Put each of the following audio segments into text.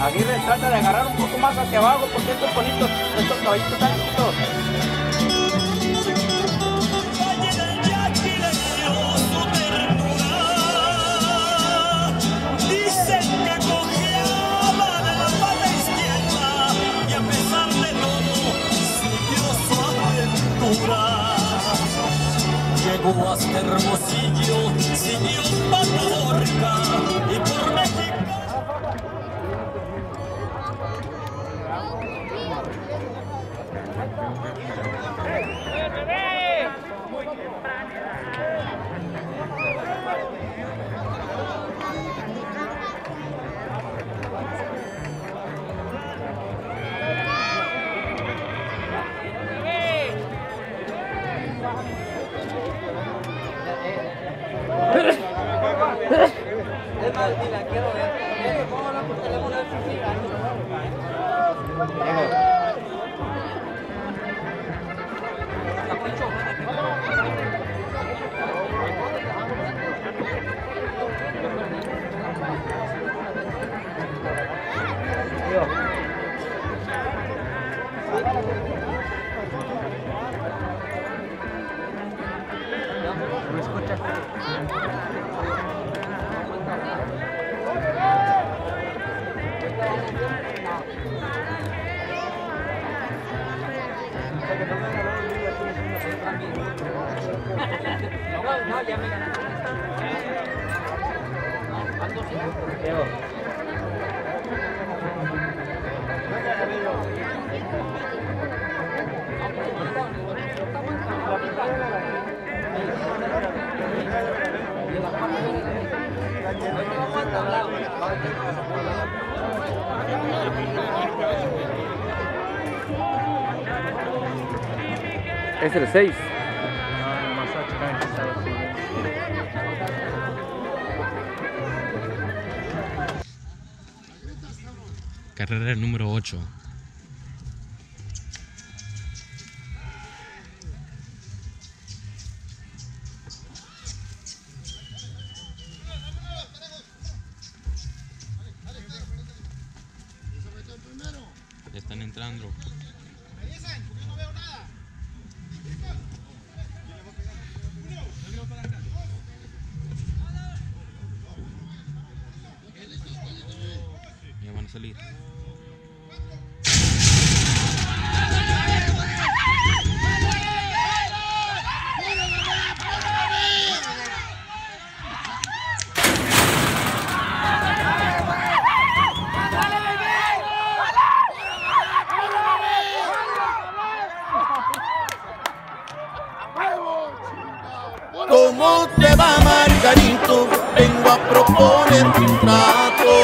Aguirre trata de agarrar un poco más hacia abajo porque estos bonitos, estos caballitos están chiquitos. Dicen que cojeaba de la pata izquierda y a pesar de todo siguió su aventura. Llegó hasta Hermosillo, siguió Patalorca y por México. Es más, ni la quiero ver. ¿Cómo hablan por teléfono? ¿Me escuchas? No, ya me ganaste. Es el 6. Carrera número 8. Ya están entrando. Ya van a salir. ¿Cómo te va, Margarito? Vengo a proponerte un trato.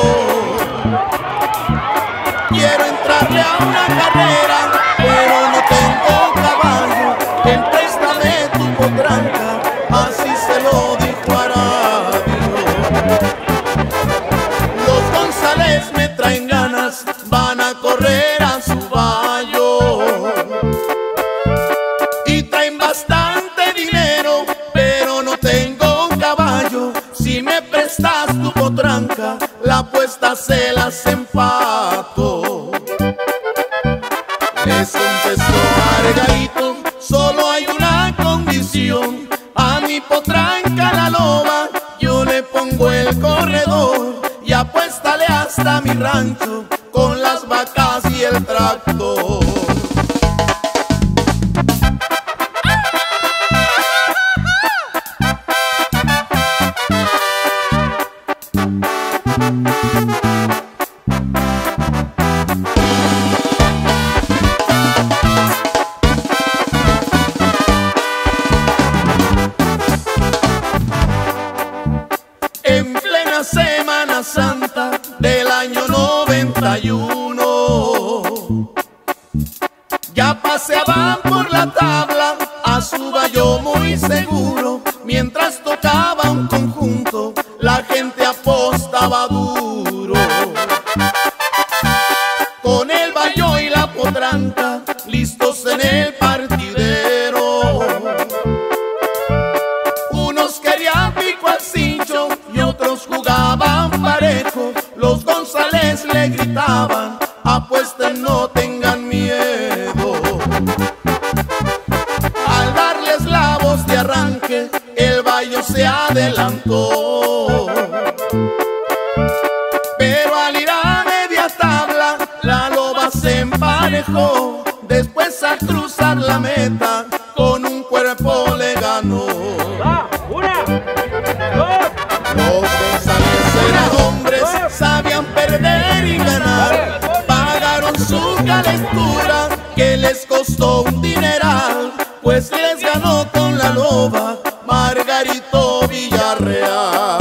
Quiero entrarle a una carrera, pero no tengo caballo. Empréstame tu potranca, así se lo dijo a radio. Los González me traen ganas, van a correr a su vallo. Y traen bastante dinero, pero no tengo un caballo. Si me prestas tu potranca, la apuesta se las empato. Les contestó Margarito, solo hay una condición. A mi potranca la loba, yo le pongo el corredor. Y apuéstale hasta mi rancho, con las vacas y el tractor. En plena Semana Santa del año 91, ya paseaban por la tabla a su vallo muy seguro. Mientras tocaba un conjunto, la gente apostaba duro. Con el vallo y la potranca, listos en el partidero. Unos querían pico al cincho y otros jugaban parejo. Los González le le gritaban: apuesten, no tengan miedo. Al darles la voz de arranque, el Bayo se adelantó. Pero al ir a media tabla, la loba se emparejó. Después al cruzar la meta, con un cuerpo le ganó. Una, dos. Los González eran hombres, sabían perder y ganar. Pagaron su calentura, que les costó un dineral, pues les ganó con la loba Margarito Villarreal.